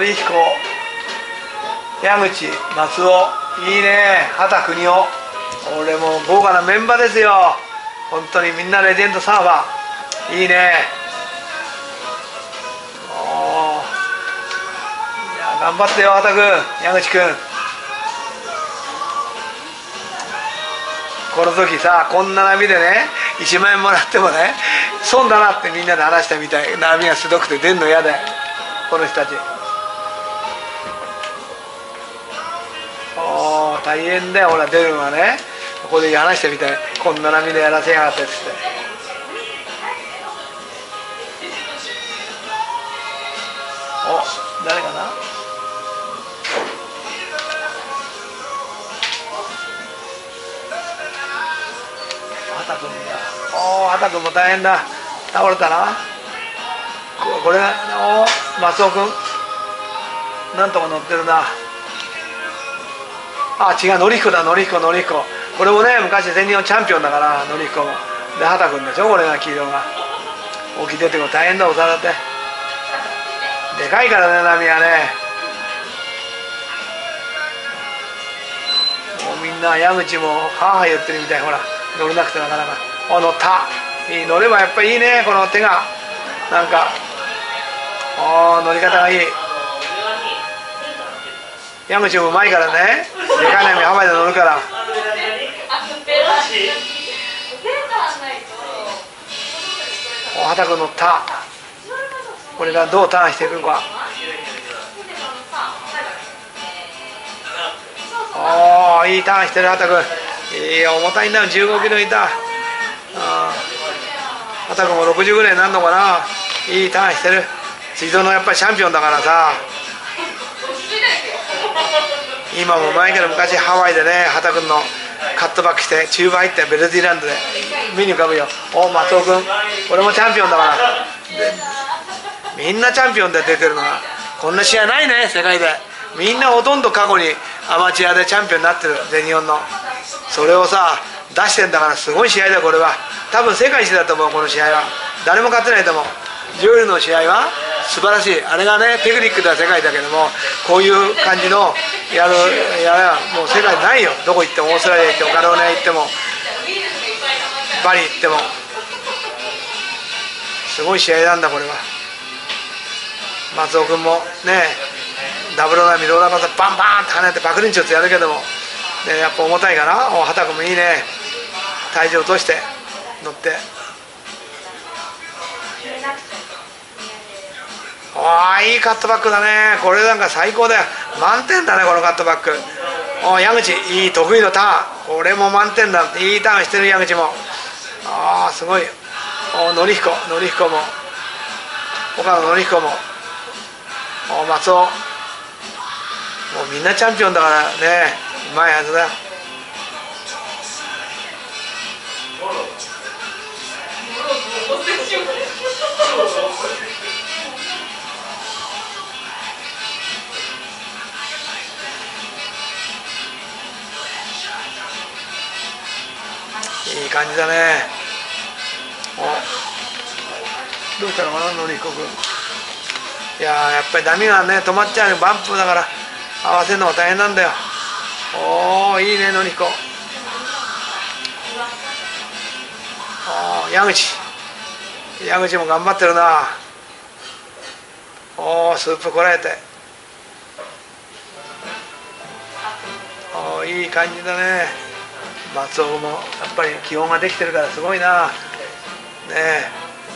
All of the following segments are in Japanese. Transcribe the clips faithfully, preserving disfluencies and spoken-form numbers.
典彦、矢口、松尾、いいね、畑邦夫、俺も豪華なメンバーですよ。本当にみんなレジェンドサーファー、いいね。おいや頑張ってよ畑君、矢口君。この時さ、こんな波でねいちまん円もらってもね損だなってみんなで話したみたい。波がすごくて出んの嫌だよこの人たち。おー大変だよほら出るのはね。ここで話してみたい。こんな波でやらせやがってっつって。お誰かな。畑君だ。おお畑君も大変だ。倒れたな。ここれがお松尾君なんとか乗ってるな。あ違う典彦だ典彦典彦。これもね昔全日本チャンピオンだから典彦も。で畑君でしょこれが黄色が。沖出ても大変だお皿って。でかいからね波はね。もうみんな矢口もはあ言ってるみたい。ほら乗れなくてなかなか。あ乗った。いい乗ればやっぱりいいねこの手がなんか。お乗り方がいい。矢口もうまいからね。でかい波ハワイで乗るから。お畑君乗った。これがどうターンしていくのか。おおいいターンしてる畑君。いい重たいんだよじゅうごキロいた。畑君もろくじゅうぐらいになるのかな。いいターンしてる。水道のやっぱりチャンピオンだからさ。今も前から昔ハワイでね畑君のカットバックしてチューブ入ってベルディランドで目に浮かぶよ。お松尾君俺もチャンピオンだから。みんなチャンピオンで出てるのはこんな試合ないね世界で。みんなほとんど過去にアマチュアでチャンピオンになってる全日本の。それをさ出してんだからすごい試合だよこれは。多分世界一だと思うこの試合は。誰も勝てないと思う。ジョエルの試合は素晴らしい。あれがねテクニックでは世界だけどもこういう感じのやるやらもう世界ないよ。どこ行ってもオーストラリア行ってもカリフォルニア行ってもバリ行ってもすごい試合なんだこれは。松尾君もねダブル波ローラーバーバンバンって跳ねてバクリンチョってやるけども、ね、やっぱ重たいかな。お畑君もいいね体重落として乗って。ああいいカットバックだね。これなんか最高だよ。満点だねこのカットバック。お矢口いい得意のターン。これも満点だ。いいターンしてる矢口も。ああすごい。お典彦典彦も岡野典彦もお松尾もうみんなチャンピオンだからねうまいはずだよ。いい感じだね。おどうしたのかな典彦君。いやーやっぱり波がね止まっちゃうね。バンプだから合わせるのが大変なんだよ。おおいいね典彦。お矢口矢口も頑張ってるな。おおスープこらえて。おおいい感じだね。松尾もやっぱり基本ができてるからすごいな。ねえ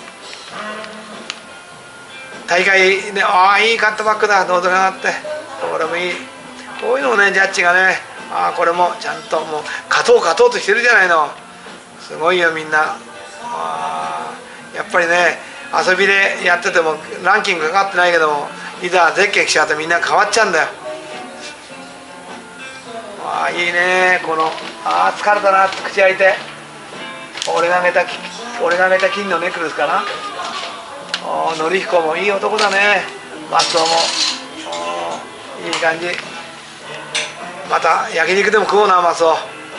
大会でああいいカットバックだ。堂々があってこれもいい。こういうのをねジャッジがねああこれもちゃんともう勝とう勝とうとしてるじゃないの。すごいよみんな。あやっぱりね遊びでやっててもランキングかかってないけどもいざゼッケン来ちゃうとみんな変わっちゃうんだよ。ああいいねこのああ疲れたな口開いて。俺があげた俺があげた金のネックレスかな。お典彦もいい男だね。松尾もいい感じ。また焼肉でも食おうな松尾。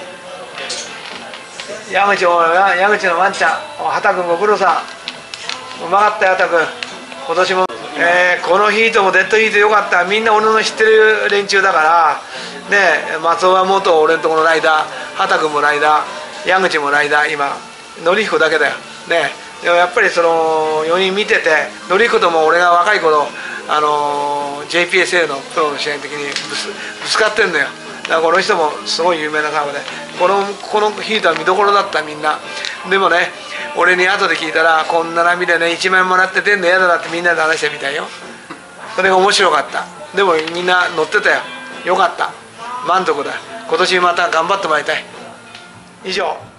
矢口も矢口のワンちゃん畑君ご苦労さん。うまかったよ畑君今年も。 えー、このヒートもデッドヒートよかった。みんな俺の知ってる連中だからね。松尾は元俺のところのライダー、畑君もライダー、矢口もライダー、今典彦だけだよね。でもやっぱりそのよにん見てて、典彦とも俺が若い頃、あのー、ジェイピーエスエー のプロの試合の時にぶつ、ぶつかってんのよ。だからこの人もすごい有名なカーブで、このこのヒートは見どころだった。みんなでもね、俺に後で聞いたら、こんな波でねいちまん円もらって出んの嫌だなってみんなで話してみたいよ。それが面白かった。でもみんな乗ってたよ。よかった、満足だ。今年また頑張ってもらいたい。以上。